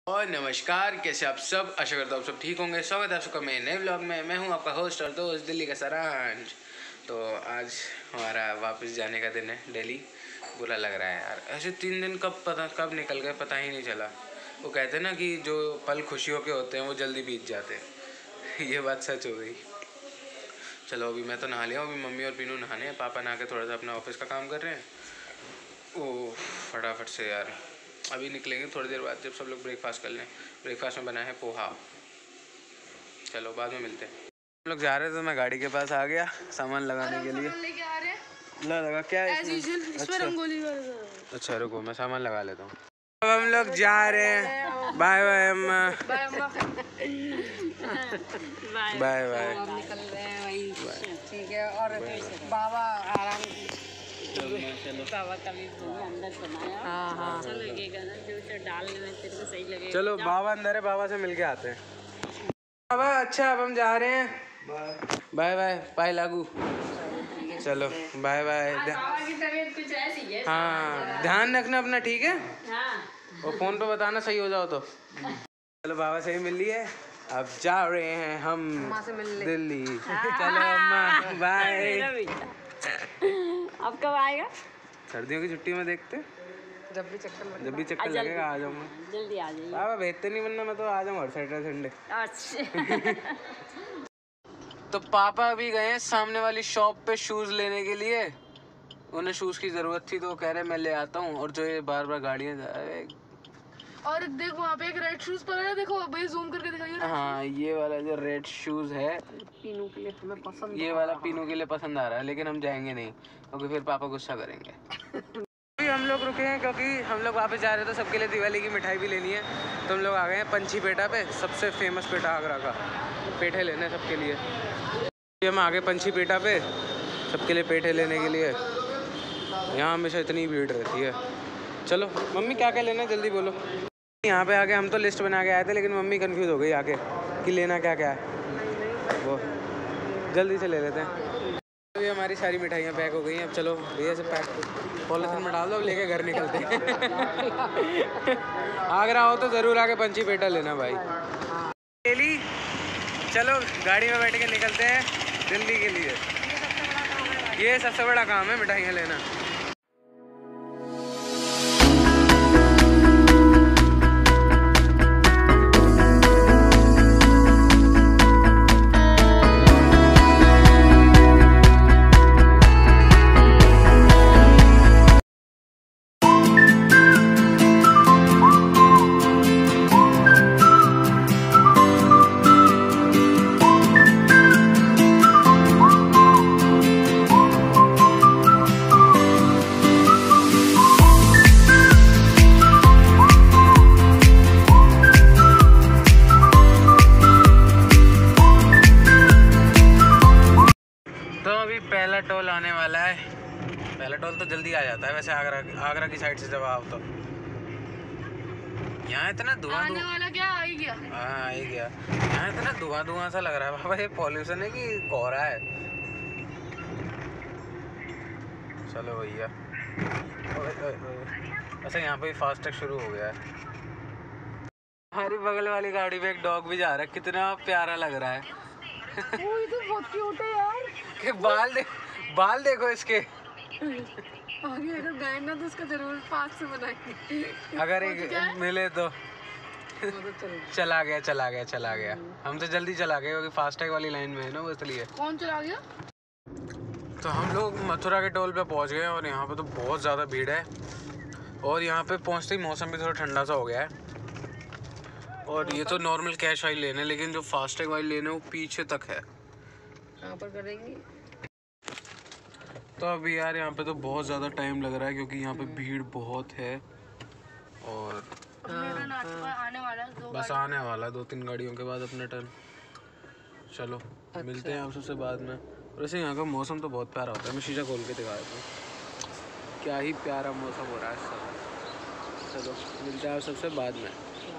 और नमस्कार, कैसे आप सब? आशा करता हूँ आप सब ठीक होंगे। स्वागत है आप सबका मेरे नए व्लॉग में। मैं हूँ आपका होस्ट और दोस्त दिल्ली का सारांश। तो आज हमारा वापस जाने का दिन है दिल्ली। बुरा लग रहा है यार, ऐसे 3 दिन कब निकल गए पता ही नहीं चला। वो कहते हैं ना कि जो पल खुशियों के होते हैं वो जल्दी बीत जाते हैं। ये बात सच हो गई। चलो अभी मैं तो नहा लिया हूँ, अभी मम्मी और पीनू नहाने हैं। पापा नहा के थोड़ा सा अपना ऑफिस का काम कर रहे हैं। ओह फटाफट से यार, अभी निकलेंगे थोड़ी देर बाद जब सब लोग ब्रेकफास्ट कर लें। ब्रेकफास्ट में बना है पोहा। चलो बाद में मिलते हैं। हम लोग जा रहे थे तो मैं गाड़ी के पास आ गया सामान लगाने के लिए। लगा क्या है इसमें? अच्छा रुको मैं सामान लगा लेता हूँ। अब हम लोग जा रहे हैं। बाय बाय अम्मा। Bye bye. निकल रहे हैं वहीं, ठीक है। और बाबा आराम, बाबा का भी अंदर बनाया। हाँ अच्छा लगेगा ना, जो उसे डालने में तेरे को सही लगेगा। चलो बाबा अंदर है, बाबा से मिलके आते हैं। बाबा अच्छा अब हम जा रहे हैं। बाय बाय पाई लागू। चलो बाय बाय। बाबा की तबीयत कुछ ऐसी है। हाँ ध्यान रखना अपना, ठीक है। हाँ। और फोन पे बताना सही हो जाओ तो। चलो बाबा से ही मिल लिए, अब जा रहे हैं हम दिल्ली। चलो अम्मा बाय। अब कब आएगा? सर्दियों की छुट्टी में देखते, जब भी चक्कर लगेगा आ जाऊंगा। जल्दी आ जाइए। बाबा भेजते नहीं, वरना मैं तो आ जाऊंगा हर सैटरडे संडे। अच्छा। तो पापा अभी गए हैं सामने वाली शॉप पे शूज लेने के लिए। उन्हें शूज की जरूरत थी तो वो कह रहे मैं ले आता हूँ। और जो ये बार बार गाड़ियाँ और देखो वहाँ पे एक रेड शूज पर है, देखो भाई जूम करके दिखाइए। हाँ ये वाला जो रेड शूज है पीनू के लिए हमें पसंद, ये वाला पीनू के लिए पसंद आ रहा है, लेकिन हम जाएंगे नहीं क्योंकि फिर पापा गुस्सा करेंगे। अभी हम लोग रुके हैं क्योंकि हम लोग वापस जा रहे थे, सबके लिए दिवाली की मिठाई भी लेनी है। तो हम लोग आ गए हैं पंछी पेठा पे, सबसे फेमस पेठा आगरा का। पेठे लेने सबके लिए। हम आ गए पंछी पेठा पे सबके लिए पेठे लेने के लिए। यहाँ हमेशा इतनी भीड़ रहती है। चलो मम्मी क्या क्या लेना है जल्दी बोलो। यहाँ पे आके हम तो लिस्ट बना के आए थे, लेकिन मम्मी कंफ्यूज हो गई आके कि लेना क्या क्या है। वो जल्दी से ले लेते हैं। अभी हमारी सारी मिठाइयाँ पैक हो गई हैं। अब चलो भैया से पैक पॉलिथीन में डाल दो, अब लेके घर निकलते हैं। आगरा हो तो ज़रूर आके पंछी पेठा लेना भाई। दिल्ली चलो गाड़ी में बैठ के निकलते हैं दिल्ली के लिए। ये सबसे बड़ा काम है मिठाइयाँ लेना। तो अभी पहला टोल आने वाला है। पहला टोल तो जल्दी आ जाता है वैसे आगरा की साइड से जब आओ तो। यहाँ इतना धुआं वाला क्या आ ही गया। हाँ आ ही गया। यहाँ इतना धुआं सा लग रहा है बाबा, ये पॉल्यूशन है कि कोहरा है। चलो भैया अच्छा यहाँ पे फास्टैग शुरू हो गया है। हमारी बगल वाली गाड़ी में एक डॉग भी जा रहा है, कितना प्यारा लग रहा है। वो ये तो बहुत क्यूट है यार। के बाल देखो इसके। आगे अगर गए ना तो उसका जरूर पास से बनाएंगे। अगर एक मिले तो। चला गया। हम तो जल्दी चला गए क्योंकि फास्टैग वाली लाइन में है ना, वो इसलिए। कौन चला गया? तो हम लोग मथुरा के टोल पे पहुंच गए और यहाँ पे तो बहुत ज़्यादा भीड़ है। और यहाँ पे पहुँचते ही मौसम भी थोड़ा ठंडा सा हो गया है। और ये तो नॉर्मल कैश वाली लेन है, लेकिन जो फास्टैग वाली लेन है वो पीछे तक है। कहाँ पर करेंगे? तो अभी यार यहाँ पे तो बहुत ज़्यादा टाइम लग रहा है क्योंकि यहाँ पे भीड़ बहुत है। और आने वाला है बस आने वाला 2-3 गाड़ियों के बाद अपना टर्न। चलो मिलते हैं आप सबसे बाद में। वैसे यहाँ का मौसम तो बहुत प्यारा होता है, मैं शीशा खोल के दिखा देता हूँ। क्या ही प्यारा मौसम हो रहा है सब। चलो मिलते हैं आप सबसे बाद में।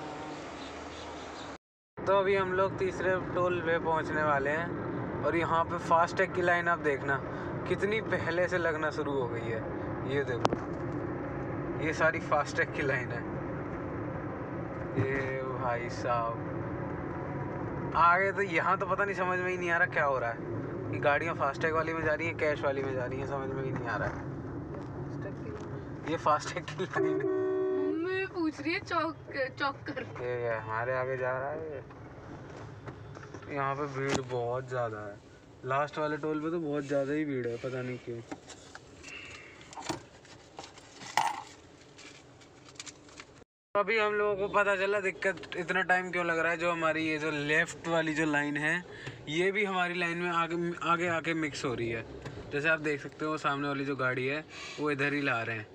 तो अभी हम लोग तीसरे टोल पे पहुँचने वाले हैं और यहाँ पे फास्टैग की लाइन आप देखना कितनी पहले से लगना शुरू हो गई है। ये देखो ये सारी फास्टैग की लाइन है। ये भाई साहब आगे तो यहाँ तो पता नहीं, समझ में ही नहीं आ रहा क्या हो रहा है। ये गाड़ियाँ फास्टैग वाली में जा रही हैं, कैश वाली में जा रही हैं, समझ में ही नहीं आ रहा है। ये फास्टैग की लाइन है। मम्मी पूछ रही है चौक कर। ये हमारे आगे जा रहा है। यहाँ पे भीड़ बहुत ज़्यादा है। लास्ट वाले टोल पे तो बहुत ज़्यादा ही भीड़ है, पता नहीं क्यों। अभी हम लोगों को पता चला दिक्कत इतना टाइम क्यों लग रहा है। जो हमारी ये जो लेफ़्ट वाली जो लाइन है, ये भी हमारी लाइन में आगे आके मिक्स हो रही है। जैसे आप देख सकते हो सामने वाली जो गाड़ी है वो इधर ही ला रहे हैं।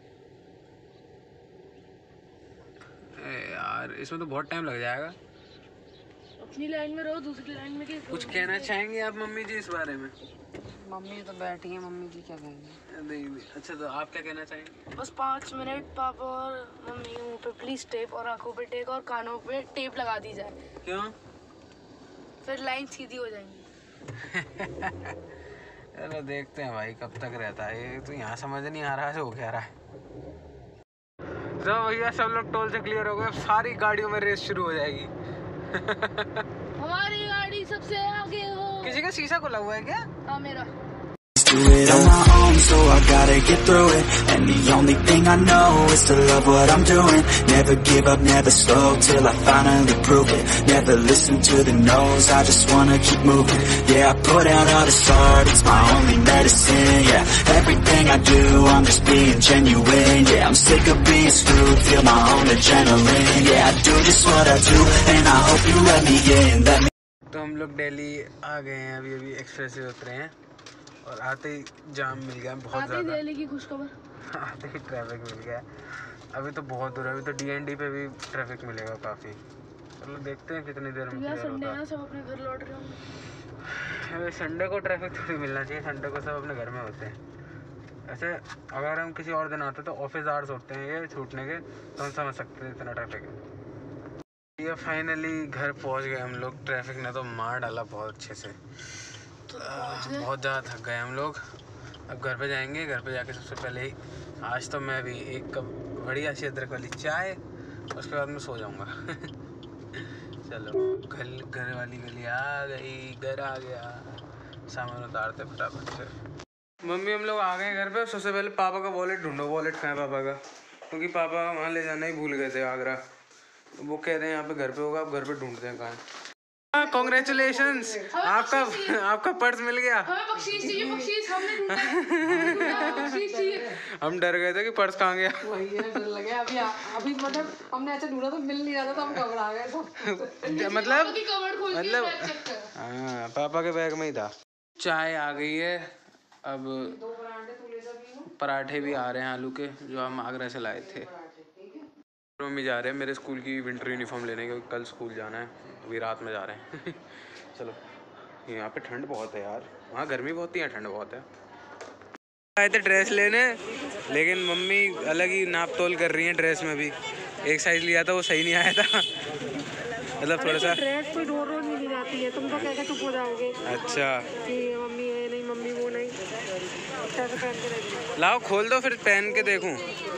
यार इसमें तो बहुत टाइम लग जाएगा। अपनी लाइन में रहो, दूसरी लाइन में कुछ कहना चाहेंगे आप मम्मी जी इस बारे में? मम्मी तो बैठी है, मम्मी जी क्या कहेंगे? नहीं अच्छा, तो आप क्या कहना चाहेंगे? बस 5 मिनट पापा और मम्मी के मुंह पे प्लीज टेप और आंखों पे टेप और कानों पे टेप लगा दी जाए, क्यों? फिर लाइन सीधी हो जाएंगी। चलो देखते हैं भाई कब तक रहता है ये, तो यहाँ समझ नहीं आ रहा है हो क्या रहा है। तो भैया सब लोग टोल से क्लियर हो गए, अब सारी गाड़ियों में रेस शुरू हो जाएगी। हमारी गाड़ी सबसे आगे हो। किसी का शीशा खुला हुआ है क्या? हाँ मेरा। Do it on my own, so I gotta get through it. And the only thing I know is to love what I'm doing. Never give up, never slow, till I finally prove it. Never listen to the no's, I just wanna keep moving. Yeah, I put out all this art, it's my only medicine. Yeah, everything I do, I'm just being genuine. Yeah, I'm sick of being screwed, feel my own adrenaline. Yeah, I do just what I do, and I hope you let me in. तो हम लोग दिल्ली आ गए हैं, अभी express से उतरे हैं और आते ही जाम मिल गया बहुत ज़्यादा। दिल्ली की खुशखबर। आते ही ट्रैफिक मिल गया। अभी तो बहुत दूर है, अभी तो DND पे भी ट्रैफिक मिलेगा काफ़ी। चलो देखते हैं कितनी देर में क्लियर होता है। सब अपने घर लौट रहे होंगे। संडे को ट्रैफिक थोड़ी मिलना चाहिए, संडे को सब अपने घर में होते हैं। ऐसे अगर हम किसी और दिन आते तो ऑफिस आवर्स होते हैं ये छूटने के, तो हम समझ सकते हैं इतना ट्रैफिक है। ये फाइनली घर पहुंच गए हम लोग। ट्रैफिक ने तो मार डाला बहुत अच्छे से, बहुत ज़्यादा थक गए हम लोग। अब घर पे जाएंगे, घर पे जाके सबसे पहले ही आज तो मैं भी एक कप बढ़िया सी अदरक वाली चाय, उसके बाद मैं सो जाऊंगा। चलो घर वाली गली आ गई, घर आ गया, सामान उतारते फटाफट से। मम्मी हम लोग आ गए घर पे। सबसे पहले पापा का वॉलेट ढूंढो, वॉलेट कहाँ है पापा का, क्योंकि पापा वहाँ ले जाना ही भूल गए थे आगरा। वो कह रहे हैं यहाँ पे घर पे होगा, अब घर पे ढूंढते हैं कहाँ है। कॉन्ग्रेचुलेशंस, आपका पर्स मिल गया। हमें बख्शीश चाहिए, बख्शीश हमने ढूंढा। बख्शीश चाहिए। हम डर गए थे कि पर्स कहाँ गया। वही है, डर लगे। अभी मतलब हमने ऐसे ढूंढा तो मिल नहीं रहा था, तो हम घबरा गए सब। मतलब हाँ, पापा के बैग में ही था। चाय आ गई है, अब 2 पराठे तू ले जा पीनो। पराठे भी आ रहे हैं आलू के, जो हम आगरा से लाए थे। मम्मी जा रहे हैं मेरे स्कूल की विंटर यूनिफॉर्म लेने, क्योंकि कल स्कूल जाना है, अभी रात में जा रहे हैं। चलो, यहाँ पे ठंड बहुत है यार, वहाँ गर्मी बहुत है, यहाँ ठंड बहुत है। आए थे ड्रेस लेने, लेकिन मम्मी अलग ही नाप तोल कर रही हैं ड्रेस में भी। एक साइज लिया था वो सही नहीं आया था। मतलब थोड़ा सा ड्रेस कोई रोज रोज नहीं जाती है, तुम तो कहकर चुप हो जाओगे। अच्छा कि मम्मी ये नहीं, मम्मी वो नहीं, अच्छा से पहन के रखी। लाओ खोल दो फिर पहन के देखूं।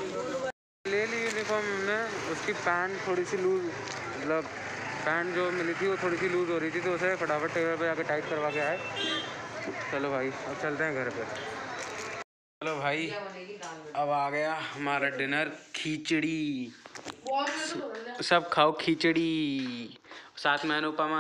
ले ली यूनिफॉर्म हमने, उसकी पैंट थोड़ी सी लूज, मतलब पैंट जो मिली थी वो थोड़ी सी लूज हो रही थी, तो उसे फटाफट टेलर पे जाकर टाइट करवा के आए। चलो भाई अब चलते हैं घर पे। चलो भाई अब आ गया हमारा डिनर, खिचड़ी। सब खाओ खिचड़ी, साथ में अनुपमा।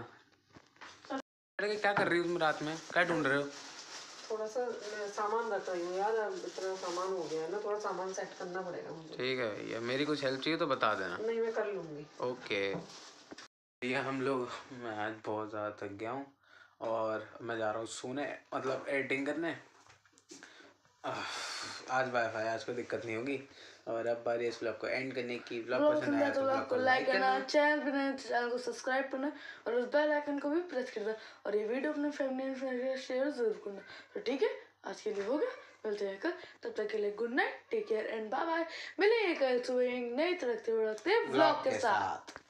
क्या कर रही हो तुम रात में, क्या ढूंढ रहे हो? थोड़ा सा सामान रख रही हूँ यार, इतना सामान हो गया है ना, थोड़ा सामान सेट करना पड़ेगा मुझे। ठीक है भैया, मेरी कुछ हेल्प चाहिए तो बता देना। नहीं, मैं कर लूँगी। ओके भैया हम लोग, मैं आज बहुत ज़्यादा थक गया हूँ और मैं जा रहा हूँ सोने, मतलब एडिटिंग करने। आज वाईफाई, आज कोई दिक्कत नहीं होगी। और अब बारी इस ब्लॉग को एंड करने की। ब्लॉग पसंद आया तो ब्लॉग को लाइक करना, चैनल को सब्सक्राइब करना और उस बेल आइकन को भी प्रेस करना, और ये वीडियो अपने फैमिली में शेयर जरूर करना। तो ठीक है, आज के लिए हो गया, मिलते हैं कल, तब तक के लिए good night, take care and bye bye. मिलेंगे कल सुबह एक नई तरह के व्लॉग के साथ।